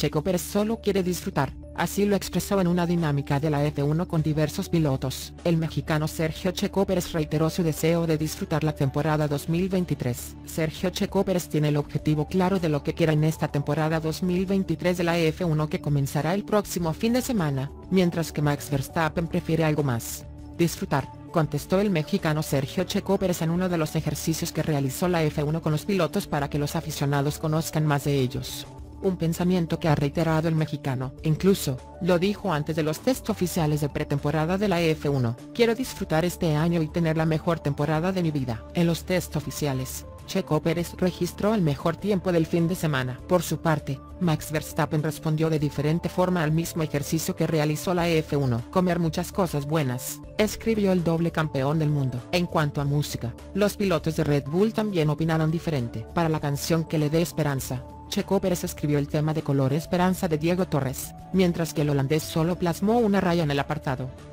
Checo Pérez solo quiere disfrutar, así lo expresó en una dinámica de la F1 con diversos pilotos. El mexicano Sergio Checo Pérez reiteró su deseo de disfrutar la temporada 2023. Sergio Checo Pérez tiene el objetivo claro de lo que quiera en esta temporada 2023 de la F1 que comenzará el próximo fin de semana, mientras que Max Verstappen prefiere algo más: disfrutar, contestó el mexicano Sergio Checo Pérez en uno de los ejercicios que realizó la F1 con los pilotos para que los aficionados conozcan más de ellos. Un pensamiento que ha reiterado el mexicano. Incluso, lo dijo antes de los test oficiales de pretemporada de la F1. Quiero disfrutar este año y tener la mejor temporada de mi vida. En los test oficiales, Checo Pérez registró el mejor tiempo del fin de semana. Por su parte, Max Verstappen respondió de diferente forma al mismo ejercicio que realizó la F1. Comer muchas cosas buenas, escribió el doble campeón del mundo. En cuanto a música, los pilotos de Red Bull también opinaron diferente. Para la canción que le dé esperanza, Checo Pérez escribió el tema de Color Esperanza de Diego Torres, mientras que el holandés solo plasmó una raya en el apartado.